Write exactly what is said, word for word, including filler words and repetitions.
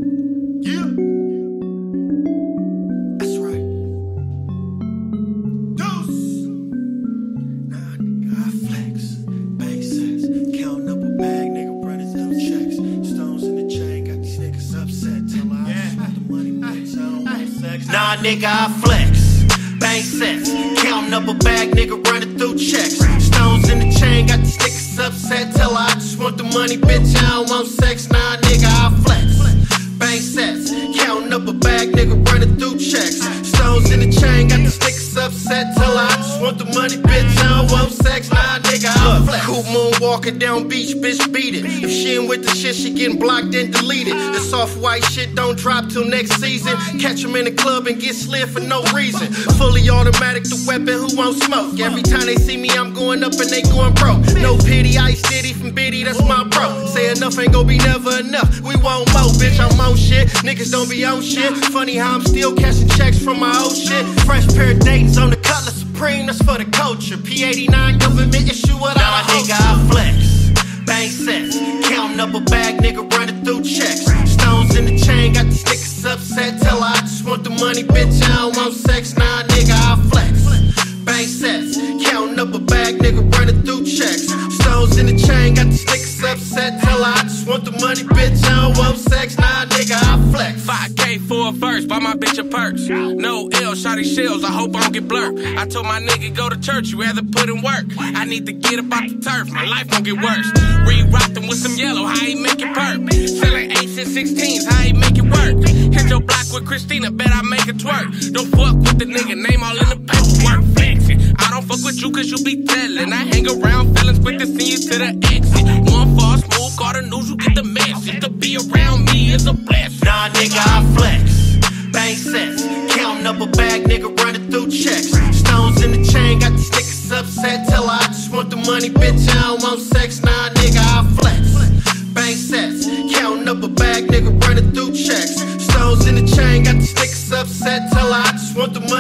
Yeah. That's right. Deuce. Nah, nigga, I flex. Bang sets. Counting up a bag, nigga, running through checks. Stones in the chain, got these niggas upset. Tell her I just want the money, bitch. I don't want sex. Nah, nigga, I flex. Bang sets. Counting up a bag, nigga, running through checks. Stones in the chain, got these niggas upset. Tell her I just want the money, bitch. I don't want sex. Nah, nigga, I flex. Bang sets, counting up a bag, nigga, running through checks. Stones in the chain, got these niggas upset. Tell her I just want the money, bitch. I don't want sex. Nah, nigga, I flex. Cool moon walking down beach, bitch, beat it. If she ain't with the shit, she getting blocked and deleted. The soft white shit don't drop till next season. Catch 'em in the club and get slid for no reason. Fully automatic, the weapon, who won't smoke? Every time they see me, I'm going up and they going broke. No pity, Ice Diddy from Biddy, that's my bro. Say enough ain't gon' be never enough. We want more, bitch, I'm on shit. Niggas don't be on shit. Funny how I'm still cashing checks from my old shit. Fresh pair of Dayton's on the Cutler Supreme, that's for the culture. P eighty-nine government issue what I nigga, I flex. Bang sets, counting up a bag, nigga, running through checks. Stones in the chain, got these niggas upset. Tell her I just want the money, bitch, I don't want sex. Nah, nigga, I flex. Bang sets, counting up a bag, nigga, running through checks. Stones in the chain, got these niggas upset. Tell her I just want the money, bitch, I don't want sex. Nah, nigga, I flex. five K for a verse, buy my bitch a purse. No L, shotty shells, I hope I don't get blurred. I told my nigga go to church, you rather put in work. I need to get up out the turf, my life gon' get worse. Re-rock them with some yellow, how he make it perk. Selling eights and sixteens, how he make it work. Hit your block with Christina, bet I make it twerk. Don't fuck with the nigga, name all in the paperwork. Flexing, I don't fuck with you cause you be telling. I hang around feelings quick to see you to the exit. One false move, call the news, you get the message. To be around me is a blessing. Nah, nigga, I flex. Bang sets, counting up a bag, nigga, running through checks. Stones in the chain, got these niggas upset. Tell her I just want the money, bitch, I don't want sex. Nah, nigga, I flex. Bang sets, counting up a bag, nigga, running through checks. Stones in the chain, got these niggas upset. Tell her I just want the money.